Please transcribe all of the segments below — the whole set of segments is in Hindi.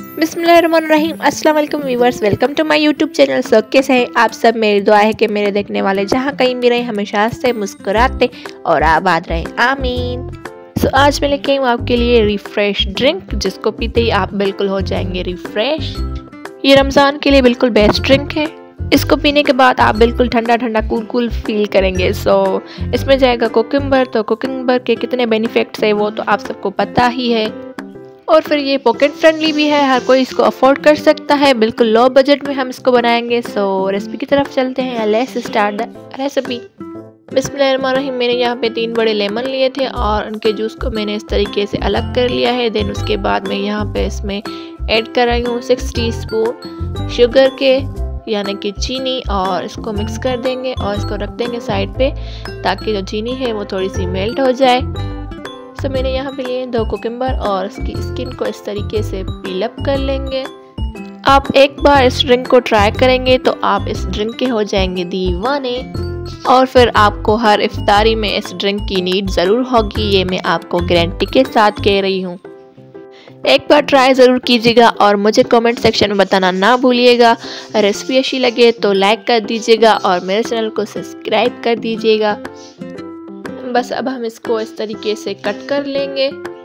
बिस्मिल्लाहिर्रहमानिर्रहीम। अस्सलाम वालेकुम viewers, welcome to my YouTube channel. So कैसे हैं आप सब? मेरी दुआ है कि मेरे देखने वाले जहाँ कहीं भी रहे हमेशा हंसते मुस्कुराते और आबाद रहे, आमीन। सो आज मैं लेके आई हूँ आपके लिए रिफ्रेश ड्रिंक, जिसको पीते ही आप बिल्कुल हो जाएंगे रिफ्रेश। ये रमज़ान के लिए बिल्कुल बेस्ट ड्रिंक है। इसको पीने के बाद आप बिल्कुल ठंडा ठंडा कूल फील करेंगे। सो इसमें जाएगा कुकुम्बर। तो कुकुम्बर के कितने बेनिफिट्स है वो तो आप सबको पता ही है। और फिर ये पॉकेट फ्रेंडली भी है, हर कोई इसको अफोर्ड कर सकता है। बिल्कुल लो बजट में हम इसको बनाएंगे। सो रेसिपी की तरफ चलते हैं। Let's start the recipe. बिस्मिल्लाहिर्रहमानिर्रहीम। मैंने यहाँ पे 3 बड़े लेमन लिए थे और उनके जूस को मैंने इस तरीके से अलग कर लिया है। देन उसके बाद मैं यहाँ पे इसमें ऐड कर रही हूँ 6 टीस्पून शुगर के, यानी कि चीनी, और इसको मिक्स कर देंगे और इसको रख देंगे साइड पे ताकि जो चीनी है वो थोड़ी सी मेल्ट हो जाए। तो मैंने यहाँ पे लिए 2 कुकुम्बर और इसकी स्किन को इस तरीके से पील अप कर लेंगे। आप एक बार इस ड्रिंक को ट्राई करेंगे तो आप इस ड्रिंक के हो जाएंगे दीवाने, और फिर आपको हर इफ्तारी में इस ड्रिंक की नीड ज़रूर होगी। ये मैं आपको गारंटी के साथ कह रही हूँ। एक बार ट्राई ज़रूर कीजिएगा और मुझे कमेंट सेक्शन में बताना ना भूलिएगा। रेसिपी अच्छी लगे तो लाइक कर दीजिएगा और मेरे चैनल को सब्सक्राइब कर दीजिएगा। बस अब हम इसको इस तरीके से कट कर लेंगे।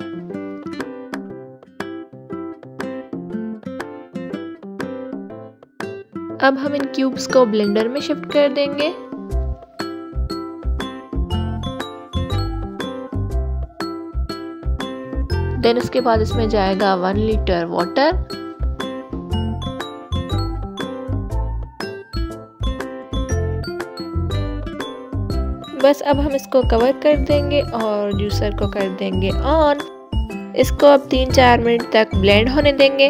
अब हम इन क्यूब्स को ब्लेंडर में शिफ्ट कर देंगे। देन उसके बाद इसमें जाएगा 1 लीटर वाटर। बस अब हम इसको कवर कर देंगे और जूसर को कर देंगे ऑन। इसको अब 3-4 मिनट तक ब्लेंड होने देंगे।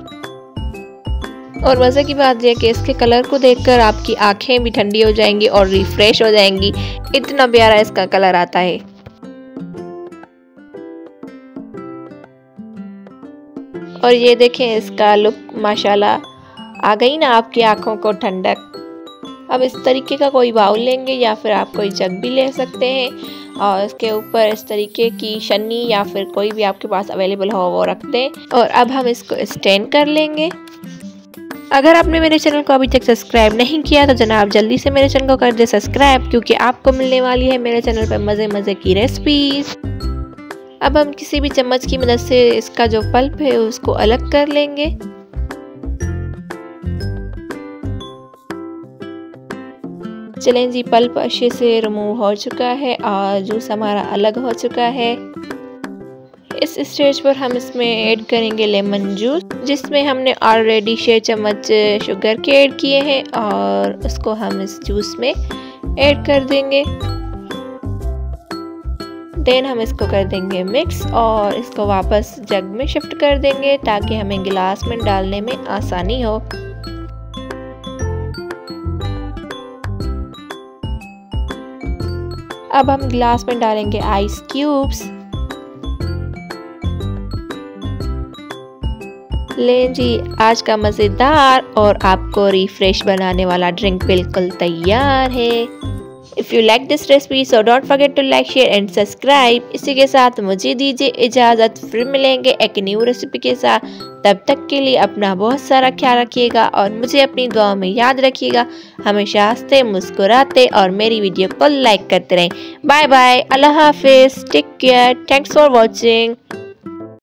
और मज़े की बात यह कि इसके कलर को देखकर आपकी आंखें भी ठंडी हो जाएंगी और रिफ्रेश हो जाएंगी। इतना प्यारा इसका कलर आता है। और ये देखें इसका लुक, माशाल्लाह आ गई ना आपकी आंखों को ठंडक। अब इस तरीके का कोई बाउल लेंगे या फिर आप कोई जग भी ले सकते हैं और इसके ऊपर इस तरीके की छन्नी या फिर कोई भी आपके पास अवेलेबल हो वो रख दें। और अब हम इसको स्टैंड कर लेंगे। अगर आपने मेरे चैनल को अभी तक सब्सक्राइब नहीं किया तो जनाब जल्दी से मेरे चैनल को कर दे सब्सक्राइब, क्योंकि आपको मिलने वाली है मेरे चैनल पर मज़े की रेसिपीज। अब हम किसी भी चम्मच की मदद से इसका जो पल्प है उसको अलग कर लेंगे। चलें जी, पल्प अच्छे से रिमूव हो चुका है और जूस हमारा अलग हो चुका है। इस स्टेज पर हम इसमें ऐड करेंगे लेमन जूस, जिसमें हमने ऑलरेडी 6 चम्मच शुगर के ऐड किए हैं और उसको हम इस जूस में ऐड कर देंगे। देन हम इसको कर देंगे मिक्स और इसको वापस जग में शिफ्ट कर देंगे ताकि हमें गिलास में डालने में आसानी हो। अब हम गिलास में डालेंगे आइस क्यूब्स। लें जी, आज का मज़ेदार और आपको रिफ्रेश बनाने वाला ड्रिंक बिल्कुल तैयार है। If you like this recipe so don't forget to like, share and subscribe. इसी के साथ मुझे दीजिए इजाज़त, फिर मिलेंगे एक न्यू रेसिपी के साथ। तब तक के लिए अपना बहुत सारा ख्याल रखिएगा और मुझे अपनी दुआओं में याद रखिएगा। हमेशा हंसते मुस्कुराते और मेरी वीडियो को लाइक करते रहें। बाय बाय, अल्लाह हाफिज़, take care, thanks for watching.